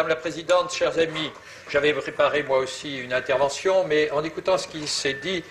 Madame la Présidente, chers amis, j'avais préparé moi aussi une intervention, mais en écoutant ce qui s'est dit,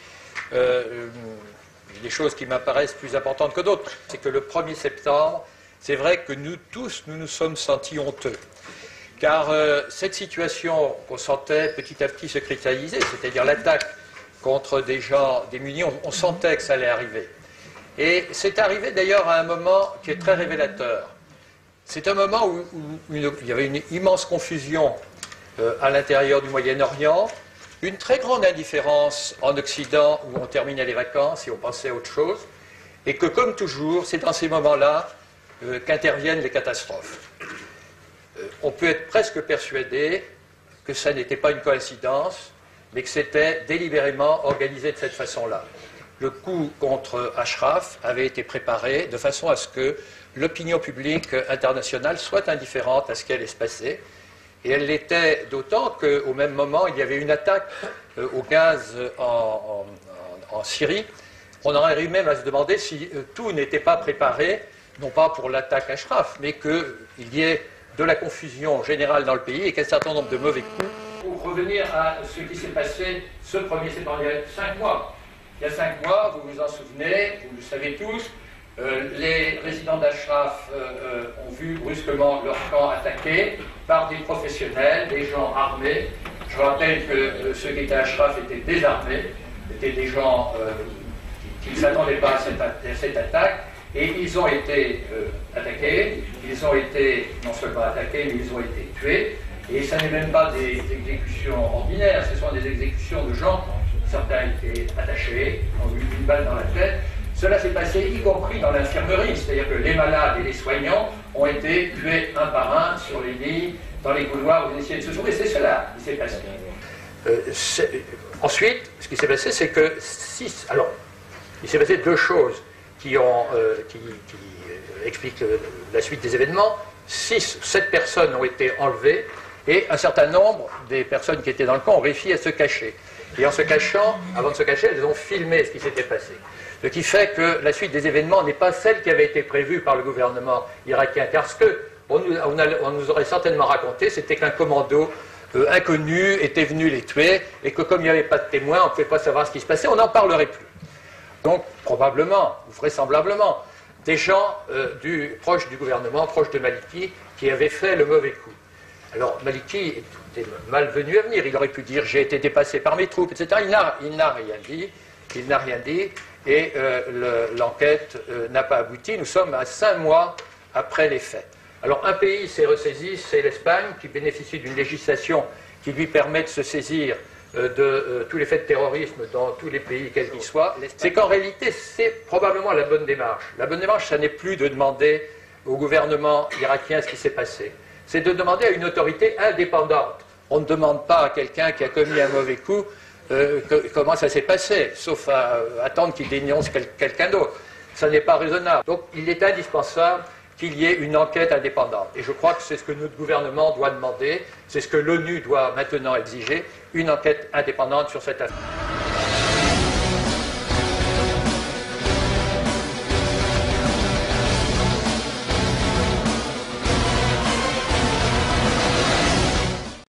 des choses qui m'apparaissent plus importantes que d'autres. C'est que le 1er septembre, c'est vrai que nous tous, nous nous sommes sentis honteux. Car cette situation qu'on sentait petit à petit se cristalliser, c'est-à-dire l'attaque contre des gens démunis, on sentait que ça allait arriver. Et c'est arrivé d'ailleurs à un moment qui est très révélateur. C'est un moment où il y avait une immense confusion à l'intérieur du Moyen-Orient, une très grande indifférence en Occident où on terminait les vacances et on pensait à autre chose, et que comme toujours, c'est dans ces moments-là qu'interviennent les catastrophes. On peut être presque persuadé que ça n'était pas une coïncidence, mais que c'était délibérément organisé de cette façon-là. Le coup contre Ashraf avait été préparé de façon à ce que l'opinion publique internationale soit indifférente à ce qui allait se passer. Et elle l'était d'autant qu'au même moment, il y avait une attaque au gaz en Syrie. On en arrive même à se demander si tout n'était pas préparé, non pas pour l'attaque Ashraf, mais qu'il y ait de la confusion générale dans le pays et qu'un certain nombre de mauvais coups. Pour revenir à ce qui s'est passé ce 1er septembre, il y a 5 mois. Il y a 5 mois, vous vous en souvenez, vous le savez tous, les résidents d'Ashraf ont vu brusquement leur camp attaqué par des professionnels, des gens armés. Je rappelle que ceux qui étaient à Ashraf étaient désarmés, étaient des gens qui ne s'attendaient pas à cette attaque, et ils ont été attaqués, ils ont été non seulement attaqués, mais ils ont été tués, et ça n'est même pas des exécutions ordinaires, ce sont des exécutions de gens, certains étaient attachés, ont eu une balle dans la tête. Cela s'est passé y compris dans l'infirmerie, c'est-à-dire que les malades et les soignants ont été tués un par un sur les lits, dans les couloirs où ils essayaient de se sauver. C'est cela qui s'est passé. Ensuite, ce qui s'est passé, c'est que il s'est passé 2 choses qui expliquent la suite des événements. 7 personnes ont été enlevées et un certain nombre des personnes qui étaient dans le camp ont réussi à se cacher. Et en se cachant, avant de se cacher, elles ont filmé ce qui s'était passé. Ce qui fait que la suite des événements n'est pas celle qui avait été prévue par le gouvernement irakien. Car ce qu'on nous aurait certainement raconté, c'était qu'un commando inconnu était venu les tuer et que comme il n'y avait pas de témoins, on ne pouvait pas savoir ce qui se passait, on n'en parlerait plus. Donc, probablement, ou vraisemblablement, des gens proches du gouvernement, proches de Maliki, qui avaient fait le mauvais coup. Alors, Maliki était malvenu à venir. Il aurait pu dire « j'ai été dépassé par mes troupes », etc. Il n'a rien dit. Il n'a rien dit. Et l'enquête n'a pas abouti. Nous sommes à 5 mois après les faits. Alors, un pays s'est ressaisi, c'est l'Espagne, qui bénéficie d'une législation qui lui permet de se saisir de tous les faits de terrorisme dans tous les pays, quels qu'ils soient. C'est qu'en réalité, c'est probablement la bonne démarche. La bonne démarche, ça n'est plus de demander au gouvernement irakien ce qui s'est passé. C'est de demander à une autorité indépendante. On ne demande pas à quelqu'un qui a commis un mauvais coup comment ça s'est passé, sauf à attendre qu'il dénonce quelqu'un d'autre. Ça n'est pas raisonnable. Donc il est indispensable qu'il y ait une enquête indépendante. Et je crois que c'est ce que notre gouvernement doit demander, c'est ce que l'ONU doit maintenant exiger, une enquête indépendante sur cette affaire.